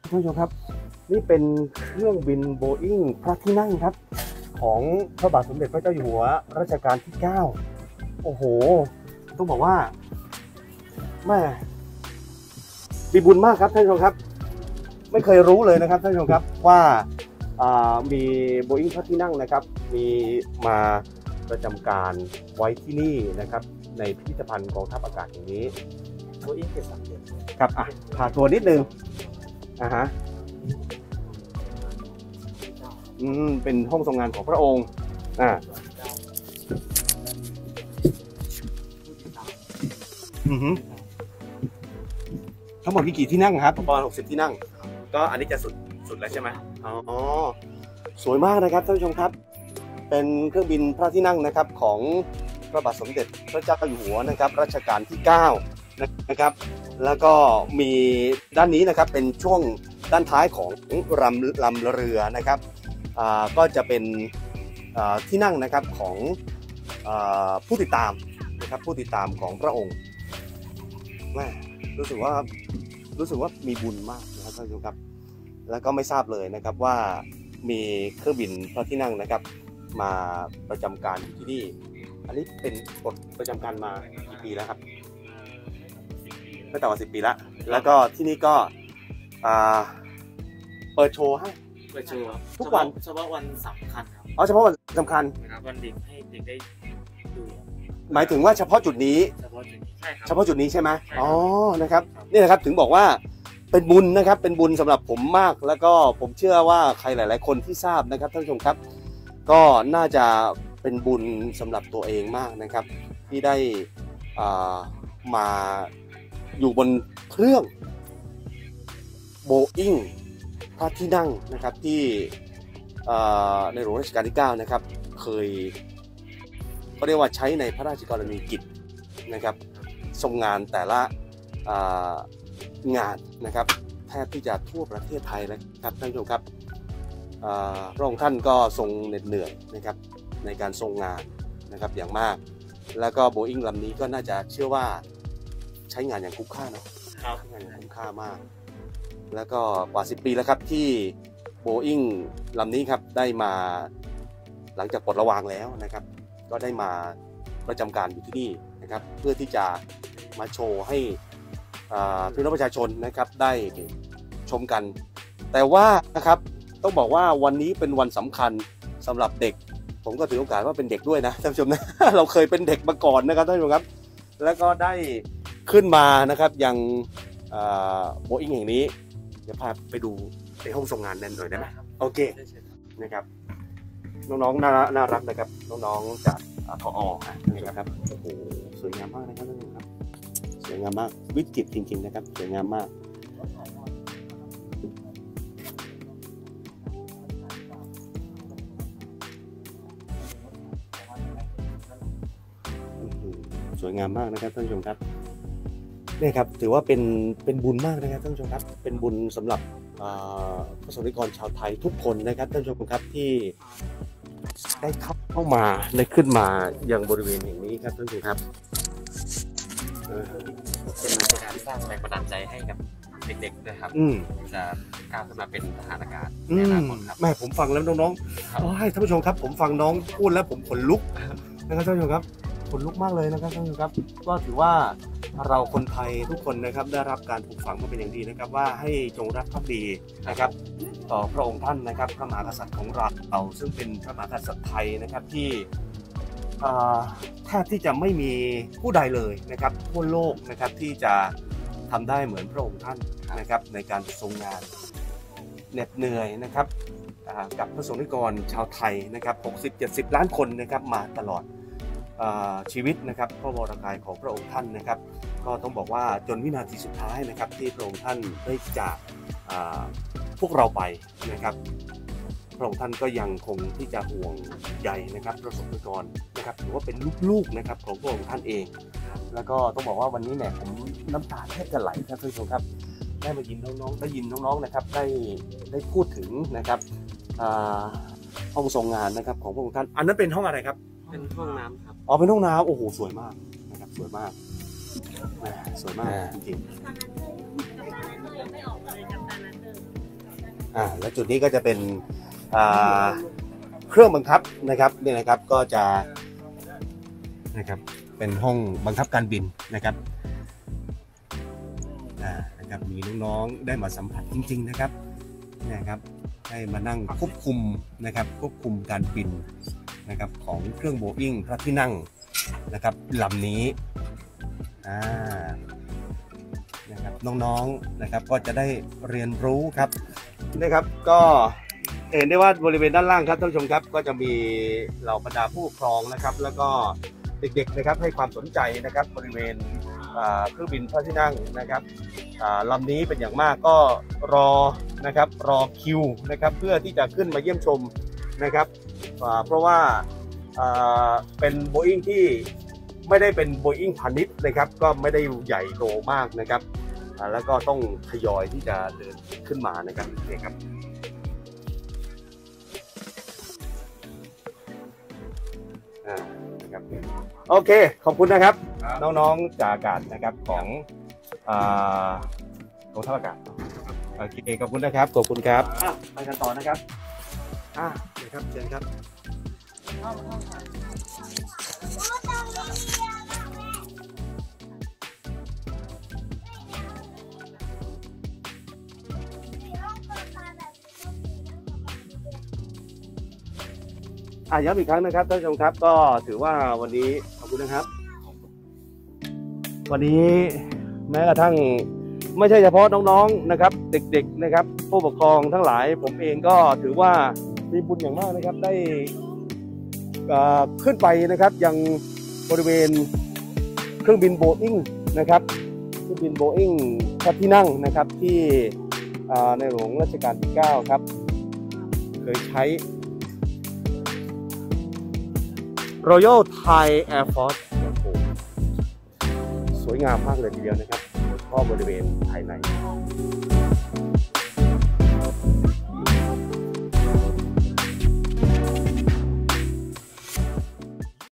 ท่านผู้ชมครับนี่เป็นเครื่องบินโบอิ้งพระที่นั่งครับของพระบาทสมเด็จพระเจ้าอยู่หัวรัชกาลที่9โอ้โหต้องบอกว่าแม่มีบุญมากครับท่านผู้ชมครับไม่เคยรู้เลยนะครับท่านผู้ชมครับว่ามีโบอิ้งพระที่นั่งนะครับมีมาประจำการไว้ที่นี่นะครับในพิพิธภัณฑ์กองทัพอากาศแห่งนี้โบอิ้ง737 ครับพาทัวร์นิดนึงฮะเป็นห้องทรงงานของพระองค์ทั้งหมดมีกี่ที่นั่งครับประมาณ60ที่นั่งก็อันนี้จะสุดแล้วใช่ไหมอ๋อสวยมากนะครับท่านผู้ชมครับเป็นเครื่องบินพระที่นั่งนะครับของพระบาทสมเด็จพระเจ้าอยู่หัวนะครับรัชกาลที่9นะครับแล้วก็มีด้านนี้นะครับเป็นช่วงด้านท้ายของลำเรือนะครับก็จะเป็นที่นั่งนะครับของผู้ติดตามนะครับผู้ติดตามของพระองค์แม่รู้สึกว่ามีบุญมากนะครับท่านผู้ชมครับแล้วก็ไม่ทราบเลยนะครับว่ามีเครื่องบินพระที่นั่งนะครับมาประจำการอยู่ที่นี่อันนี้เป็นกฎประจำการมากี่ปีแล้วครับไม่ต่ำกว่า10 ปีแล้วก็ที่นี่ก็เปิดโชว์ให้ทุกวันเฉพาะวันสำคัญครับเฉพาะวันสำคัญนะครับวันเด็กให้เด็กได้ดูหมายถึงว่าเฉพาะจุดนี้ใช่ครับเฉพาะจุดนี้ใช่ไหมอ๋อนะครับนี่นะครับถึงบอกว่าเป็นบุญนะครับเป็นบุญสำหรับผมมากแล้วก็ผมเชื่อว่าใครหลายๆคนที่ทราบนะครับท่านผู้ชมครับก็น่าจะเป็นบุญสำหรับตัวเองมากนะครับที่ได้มาอยู่บนเครื่องโบอิ้งพระที่นั่งนะครับที่ในหลวงรัชกาลที่9นะครับเคยเขาเรียกว่าใช้ในพระราชกรณียกิจนะครับทรงงานแต่ละงานนะครับแทบที่จะทั่วประเทศไทยเลยครับท่านผู้ชมครับพระองค์ท่านก็ทรงเหน็ดเหนื่อยนะครับในการทรงงานนะครับอย่างมากแล้วก็โบอิ้งลำนี้ก็น่าจะเชื่อว่าใช้งานอย่างคุ้มค่าเนาะใช้งานอย่างคุ้มค่ามากแล้วก็กว่า10 ปีแล้วครับที่โบอิ้งลำนี้ครับได้มาหลังจากปลดระวางแล้วนะครับก็ได้มาประจำการอยู่ที่นี่นะครับเพื่อที่จะมาโชว์ให้พี่น้องประชาชนนะครับได้ชมกันแต่ว่านะครับต้องบอกว่าวันนี้เป็นวันสำคัญสำหรับเด็กผมก็ถือโอกาสว่าเป็นเด็กด้วยนะท่านผู้ชมนะ เราเคยเป็นเด็กมาก่อนนะครับท่านผู้ชมครับแล้วก็ได้ขึ้นมานะครับยังโบอิ้งแห่งนี้เดี๋ยวพาไปดูในห้องทรงงานนั่นหน่อยได้ไหมโอเคนะครับน้องๆน่ารักนะครับน้องๆจากทอนะครับโอ้โหสวยงามมากนะครับท่านผู้ชมครับสวยงามมากวิจิตรจริงๆนะครับสวยงามมากสวยงามมากนะครับท่านผู้ชมครับนี่ครับถือว่าเป็นบุญมากนะครับท่านผู้ชมครับเป็นบุญสำหรับพระสงฆ์นิกรชาวไทยทุกคนนะครับท่านผู้ชมครับที่ได้เข้ามาได้ขึ้นมายังบริเวณแห่งนี้ครับท่านผู้ชมครับเป็นการสร้างแรงบันดาลใจให้กับเด็กๆนะครับจะก้าวขึ้นมาเป็นทหารอากาศในอนาคตครับแม่ผมฟังแล้วน้องๆให้ท่านผู้ชมครับผมฟังน้องพูดแล้วผมขนลุกนะครับท่านผู้ชมครับขนลุกมากเลยนะครับท่านผู้ชมครับก็ถือว่าเราคนไทยทุกคนนะครับได้รับการปลูกฝังมาเป็นอย่างดีนะครับว่าให้จงรักภักดีนะครับต่อพระองค์ท่านนะครับพระมหากษัตริย์ของเราซึ่งเป็นพระมหากษัตริย์ไทยนะครับที่แทบที่จะไม่มีผู้ใดเลยนะครับทั่วโลกนะครับที่จะทำได้เหมือนพระองค์ท่านนะครับในการทรงงานเหน็ดเหนื่อยนะครับกับพระสงฆ์นิกรชาวไทยนะครับ60-70 ล้านคนนะครับมาตลอดชีวิตนะครับพระวรกายของพระองค์ท่านนะครับก็ต้องบอกว่าจนวินาทีสุดท้ายนะครับที่พระองค์ท่านได้จากพวกเราไปนะครับพระองค์ท่านก็ยังคงที่จะห่วงใยนะครับพระสงฆ์นิกรนะครับถือว่าเป็นลูกๆนะครับของพระองค์ท่านเองแล้วก็ต้องบอกว่าวันนี้เนี่ยผมน้ำตาแทบจะไหลครับท่านผู้ชมครับได้มายินน้องๆนะครับได้พูดถึงนะครับห้องทรงงานนะครับของพระองค์ท่านอันนั้นเป็นห้องอะไรครับเป็นห้องน้ำครับเป็นห้องน้ำโอ้โหสวยมากนะครับสวยมากจริงๆและจุดนี้ก็จะเป็นเครื่องบังคับนะครับนี่นะครับก็จะนะครับเป็นห้องบังคับการบินนะครับนะครับมีน้องๆได้มาสัมผัสจริงๆนะครับนะครับได้มานั่งควบคุมนะครับควบคุมการบินนะครับของเครื่องโบอิ้งพระที่นั่งนะครับลำนี้นะครับน้องๆนะครับก็จะได้เรียนรู้ครับนะครับก็เห็นได้ว่าบริเวณด้านล่างครับท่านผู้ชมครับก็จะมีเหล่าบรรดาผู้ปกครองนะครับแล้วก็เด็กๆนะครับให้ความสนใจนะครับบริเวณเครื่องบินพระที่นั่งนะครับลำนี้เป็นอย่างมากก็รอนะครับรอคิวนะครับเพื่อที่จะขึ้นมาเยี่ยมชมนะครับเพราะว่าเป็นโบอิ้งที่ไม่ได้เป็นโบอิ้งพาณิชย์นะครับก็ไม่ได้ใหญ่โตมากนะครับแล้วก็ต้องทยอยที่จะเดินขึ้นมานะครับนี่ครับนะครับโอเคขอบคุณนะครับน้องๆจากอากาศนะครับของกองทัพอากาศโอเคขอบคุณนะครับขอบคุณครับไปกันต่อนะครับนะครับเชิญครับย้ำอีกครั้งนะครับท่านผู้ชมครับก็ถือว่าวันนี้ขอบคุณนะครับวันนี้แม้กระทั่งไม่ใช่เฉพาะน้องๆนะครับเด็กๆนะครับผู้ปกครองทั้งหลายผมเองก็ถือว่ามีบุญอย่างมากนะครับได้ขึ้นไปนะครับยังบริเวณเครื่องบินโบอิ้งนะครับเครื่องบินโบอิ้งพระที่นั่งนะครับที่ในหลวงรัชกาลที่9ครับเคยใช้Royal Thai Air Force สวยงามมากเลยทีเดียวนะครับก็บริเวณภายใน